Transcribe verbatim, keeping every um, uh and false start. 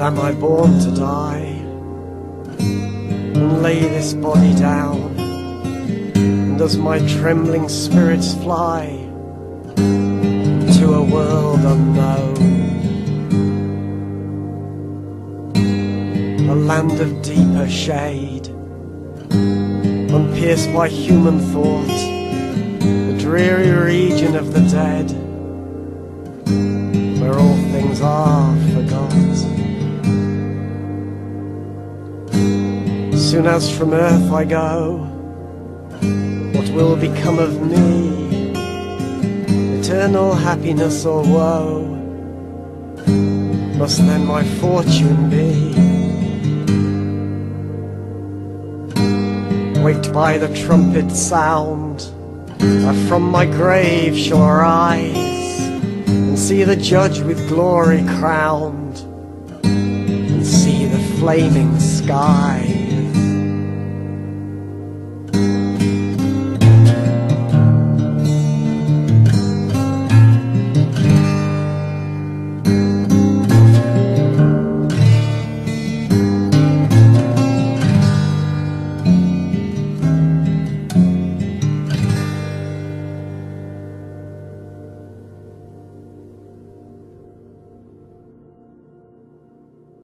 am I born to die and lay this body down? And does my trembling spirits fly to a world unknown? A land of deeper shade, unpierced by human thought, the dreary region of the dead, where all things are forgot. Soon as from earth I go, what will become of me? Eternal happiness or woe must then my fortune be. Waked by the trumpet sound, I from my grave shall rise and see the judge with glory crowned, and see the flaming skies.